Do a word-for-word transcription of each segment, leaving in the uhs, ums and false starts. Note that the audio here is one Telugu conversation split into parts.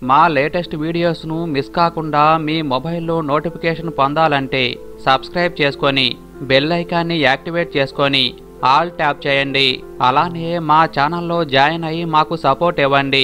మా లేటెస్ట్ వీడియోస్ను మిస్ కాకుండా మీ మొబైల్లో నోటిఫికేషన్ పొందాలంటే సబ్స్క్రైబ్ చేసుకొని బెల్ ఐకాన్ని యాక్టివేట్ చేసుకొని ఆల్ ట్యాప్ చేయండి. అలానే మా ఛానల్లో జాయిన్ అయ్యి మాకు సపోర్ట్ ఇవ్వండి.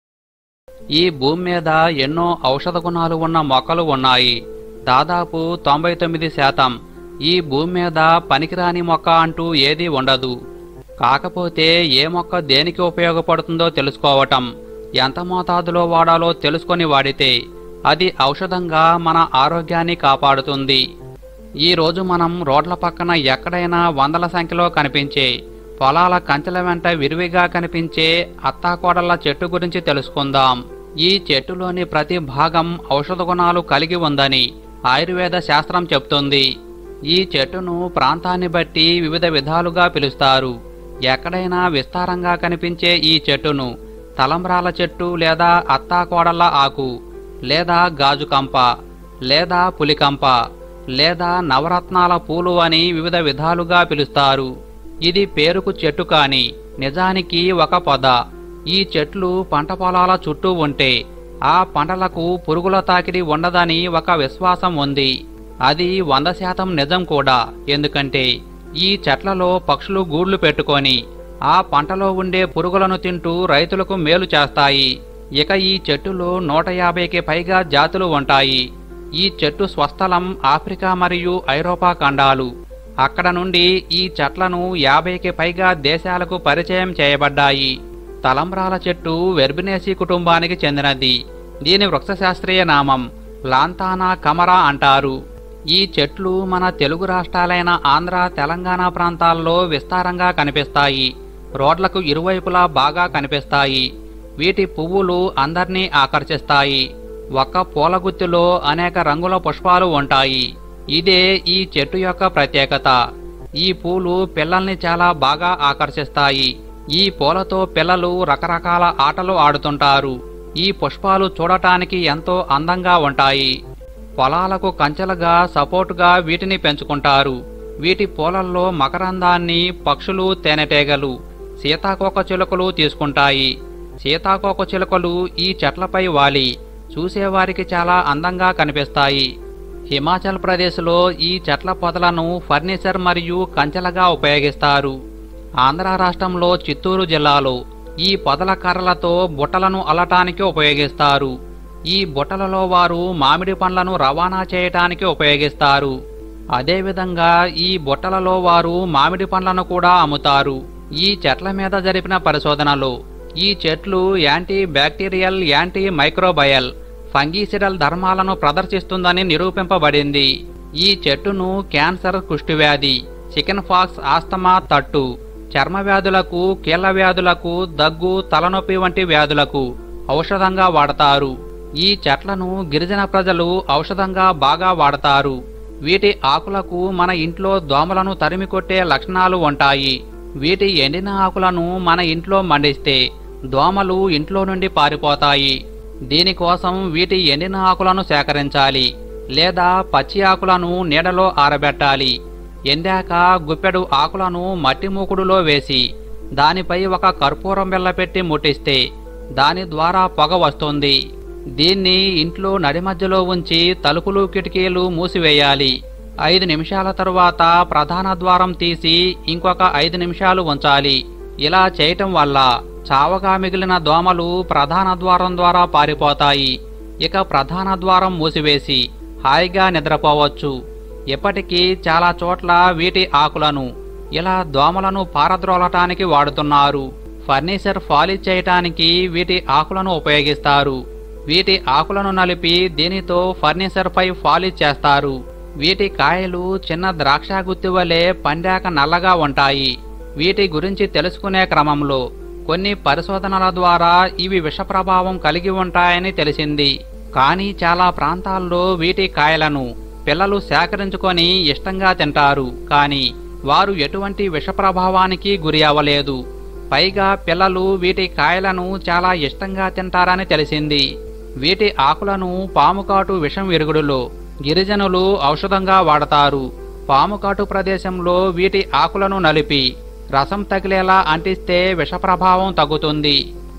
ఈ భూమి మీద ఎన్నో ఔషధ గుణాలు ఉన్న మొక్కలు ఉన్నాయి. దాదాపు తొంభై తొమ్మిది శాతం ఈ భూమి మీద పనికిరాని మొక్క అంటూ ఏదీ ఉండదు. కాకపోతే ఏ మొక్క దేనికి ఉపయోగపడుతుందో తెలుసుకోవటం, ఎంత మోతాదులో వాడాలో తెలుసుకొని వాడితే అది ఔషధంగా మన ఆరోగ్యాన్ని కాపాడుతుంది. ఈరోజు మనం రోడ్ల పక్కన ఎక్కడైనా వందల సంఖ్యలో కనిపించే, పొలాల కంచెల వెంట విరివిగా కనిపించే అత్తాకోడళ్ల చెట్టు గురించి తెలుసుకుందాం. ఈ చెట్టులోని ప్రతి భాగం ఔషధ గుణాలు కలిగి ఉందని ఆయుర్వేద శాస్త్రం చెప్తుంది. ఈ చెట్టును ప్రాంతాన్ని బట్టి వివిధ విధాలుగా పిలుస్తారు. ఎక్కడైనా విస్తారంగా కనిపించే ఈ చెట్టును తలంబ్రాల చెట్టు లేదా అత్తాకోడళ్ల ఆకు లేదా గాజుకంప లేదా పులికంప లేదా నవరత్నాల పూలు అని వివిధ విధాలుగా పిలుస్తారు. ఇది పేరుకు చెట్టు కాని నిజానికి ఒక పొద. ఈ చెట్లు పంట పొలాల చుట్టూ ఉంటే ఆ పంటలకు పురుగుల తాకిడి ఉండదని ఒక విశ్వాసం ఉంది. అది వంద శాతం నిజం కూడా. ఎందుకంటే ఈ చెట్లలో పక్షులు గూళ్లు పెట్టుకొని ఆ పంటలో ఉండే పురుగులను తింటూ రైతులకు మేలు చేస్తాయి. ఇక ఈ చెట్టులో నూట యాభైకి పైగా జాతులు ఉంటాయి. ఈ చెట్టు స్వస్థలం ఆఫ్రికా మరియు ఐరోపా ఖండాలు. అక్కడ నుండి ఈ చెట్లను యాభైకి పైగా దేశాలకు పరిచయం చేయబడ్డాయి. తలంబ్రాల చెట్టు వెర్బినేసి కుటుంబానికి చెందినది. దీని వృక్షశాస్త్రీయ నామం లాంతానా కమరా అంటారు. ఈ చెట్లు మన తెలుగు రాష్ట్రాలైన ఆంధ్ర, తెలంగాణ ప్రాంతాల్లో విస్తారంగా కనిపిస్తాయి. రోడ్లకు ఇరువైపులా బాగా కనిపిస్తాయి. వీటి పువ్వులు అందర్నీ ఆకర్షిస్తాయి. ఒక్క పూలగుత్తిలో అనేక రంగుల పుష్పాలు ఉంటాయి. ఇదే ఈ చెట్టు యొక్క ప్రత్యేకత. ఈ పూలు పిల్లల్ని చాలా బాగా ఆకర్షిస్తాయి. ఈ పూలతో పిల్లలు రకరకాల ఆటలు ఆడుతుంటారు. ఈ పుష్పాలు చూడటానికి ఎంతో అందంగా ఉంటాయి. పొలాలకు కంచెలుగా సపోర్టుగా వీటిని పెంచుకుంటారు. వీటి పూలల్లో మకరందాన్ని పక్షులు, తేనెటీగలు, సీతాకోక చిలుకలు తీసుకుంటాయి. సీతాకోక చిలుకలు ఈ చెట్లపై వాలి చూసేవారికి చాలా అందంగా కనిపిస్తాయి. హిమాచల్ ప్రదేశ్లో ఈ చెట్ల పొదలను ఫర్నిచర్ మరియు కంచెలుగా ఉపయోగిస్తారు. ఆంధ్ర రాష్ట్రంలో చిత్తూరు జిల్లాలో ఈ పొదల కర్రలతో బుట్టలను అల్లటానికి ఉపయోగిస్తారు. ఈ బుట్టలలో వారు మామిడి పండ్లను రవాణా చేయటానికి ఉపయోగిస్తారు. అదేవిధంగా ఈ బుట్టలలో వారు మామిడి పండ్లను కూడా అమ్ముతారు. ఈ చెట్ల మీద జరిపిన పరిశోధనలో ఈ చెట్లు anti bacterial, anti microbial, fungicidal ధర్మాలను ప్రదర్శిస్తుందని నిరూపింపబడింది. ఈ చెట్టును క్యాన్సర్, కుష్ఠవ్యాధి, చికెన్ ఫాక్స్, ఆస్తమా, తట్టు, చర్మ వ్యాధులకు, కీళ్ల వ్యాధులకు, దగ్గు, తలనొప్పి వంటి వ్యాధులకు ఔషధంగా వాడతారు. ఈ చెట్లను గిరిజన ప్రజలు ఔషధంగా బాగా వాడతారు. వీటి ఆకులకు మన ఇంట్లో దోమలను తరిమికొట్టే లక్షణాలు ఉంటాయి. వీటి ఎండిన ఆకులను మన ఇంట్లో మండిస్తే దోమలు ఇంట్లో నుండి పారిపోతాయి. దీనికోసం వీటి ఎండిన ఆకులను సేకరించాలి లేదా పచ్చి ఆకులను నీడలో ఆరబెట్టాలి. ఎండాక గుప్పెడు ఆకులను మట్టి మూకుడులో వేసి దానిపై ఒక కర్పూరం బిళ్ళ పెట్టి ముట్టిస్తే దాని ద్వారా పొగ వస్తుంది. దీన్ని ఇంట్లో నడిమధ్యలో ఉంచి తలుపులు, కిటికీలు మూసివేయాలి. ఐదు నిమిషాల తరువాత ప్రధాన ద్వారం తీసి ఇంకొక ఐదు నిమిషాలు ఉంచాలి. ఇలా చేయటం వల్ల చావగా మిగిలిన దోమలు ప్రధాన ద్వారం ద్వారా పారిపోతాయి. ఇక ప్రధాన ద్వారం మూసివేసి హాయిగా నిద్రపోవచ్చు. ఇప్పటికీ చాలా చోట్ల వీటి ఆకులను ఇలా దోమలను పారద్రోలటానికి వాడుతున్నారు. ఫర్నిచర్ పాలిష్ చేయటానికి వీటి ఆకులను ఉపయోగిస్తారు. వీటి ఆకులను నలిపి దీనితో ఫర్నిచర్ పై పాలిష్ చేస్తారు. వీటి కాయలు చిన్న ద్రాక్ష గుత్తి వలె పండాక నల్లగా ఉంటాయి. వీటి గురించి తెలుసుకునే క్రమంలో కొన్ని పరిశోధనల ద్వారా ఇవి విష ప్రభావం కలిగి ఉంటాయని తెలిసింది. కానీ చాలా ప్రాంతాల్లో వీటి కాయలను పిల్లలు సేకరించుకొని ఇష్టంగా తింటారు. కానీ వారు ఎటువంటి విష ప్రభావానికి గురి అవ్వలేదు. పైగా పిల్లలు వీటి కాయలను చాలా ఇష్టంగా తింటారని తెలిసింది. వీటి ఆకులను పాముకాటు విషం విరుగుడులో గిరిజనులు ఔషధంగా వాడతారు. పాముకాటు ప్రదేశంలో వీటి ఆకులను నలిపి రసం తగిలేలా అంటిస్తే విష ప్రభావం తగ్గుతుంది.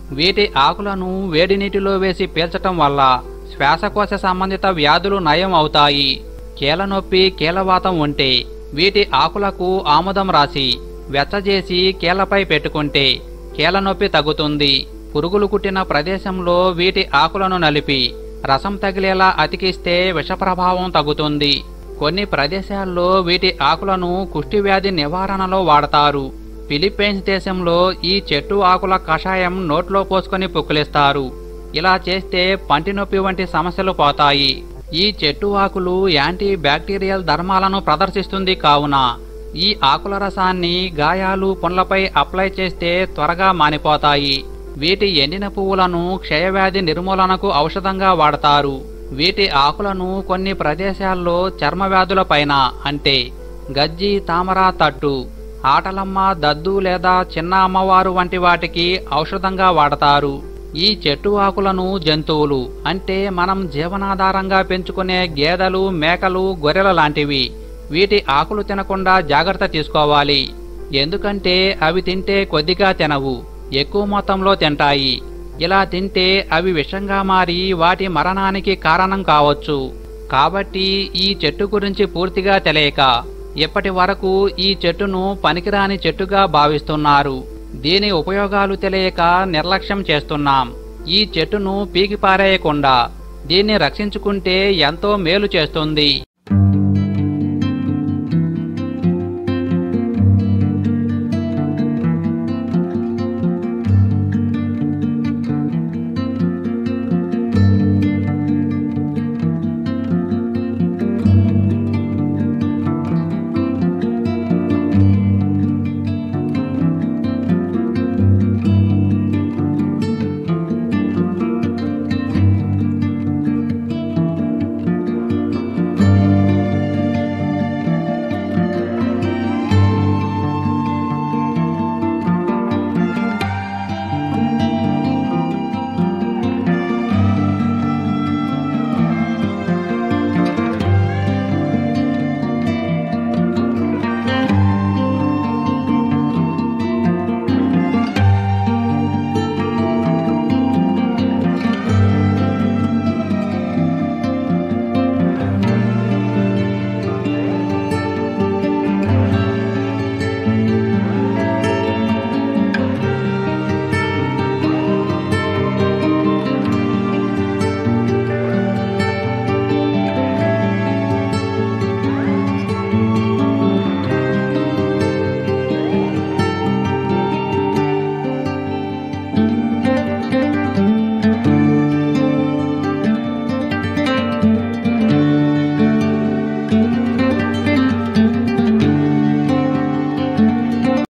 వీటి ఆకులను వేడి నీటిలో వేసి పీల్చటం వల్ల శ్వాసకోశ సంబంధిత వ్యాధులు నయం అవుతాయి. కీళ్ళనొప్పి కీళ్ళవాతం ఉంటే వీటి ఆకులకు ఆముదం రాసి వెచ్చజేసి కీళ్లపై పెట్టుకుంటే కీళ్ళనొప్పి తగ్గుతుంది. పురుగులు కుట్టిన ప్రదేశంలో వీటి ఆకులను నలిపి రసం తగిలేలా అతికిస్తే విషప్రభావం తగ్గుతుంది. కొన్ని ప్రదేశాల్లో వీటి ఆకులను కుష్ఠవ్యాధి నివారణలో వాడతారు. ఫిలిప్పైన్స్ దేశంలో ఈ చెట్టు ఆకుల కషాయం నోట్లో పోసుకొని పుక్కిలిస్తారు. ఇలా చేస్తే పంటి నొప్పి వంటి సమస్యలు పోతాయి. ఈ చెట్టు ఆకులు యాంటీ బ్యాక్టీరియల్ ధర్మాలను ప్రదర్శిస్తుంది కావున ఈ ఆకుల రసాన్ని గాయాలు పుండ్లపై అప్లై చేస్తే త్వరగా మానిపోతాయి. వీటి ఎండిన పువ్వులను క్షయవ్యాధి నిర్మూలనకు ఔషధంగా వాడతారు. వీటి ఆకులను కొన్ని ప్రదేశాల్లో చర్మ వ్యాధులపైన అంటే గజ్జి, తామర, తట్టు, ఆటలమ్మ, దద్దు లేదా చిన్న అమ్మవారు వంటి వాటికి ఔషధంగా వాడతారు. ఈ చెట్టు ఆకులను జంతువులు అంటే మనం జీవనాధారంగా పెంచుకునే గేదెలు, మేకలు, గొర్రెల లాంటివి వీటి ఆకులు తినకుండా జాగ్రత్త తీసుకోవాలి. ఎందుకంటే అవి తింటే కొద్దిగా తినవు, ఎక్కువ మొత్తంలో తింటాయి. ఇలా తింటే అవి విషంగా మారి వాటి మరణానికి కారణం కావచ్చు. కాబట్టి ఈ చెట్టు గురించి పూర్తిగా తెలియక ఇప్పటి వరకు ఈ చెట్టును పనికిరాని చెట్టుగా భావిస్తున్నారు. దీని ఉపయోగాలు తెలియక నిర్లక్ష్యం చేస్తున్నాం. ఈ చెట్టును పీకి పారేయకుండా దీన్ని రక్షించుకుంటే ఎంతో మేలు చేస్తుంది.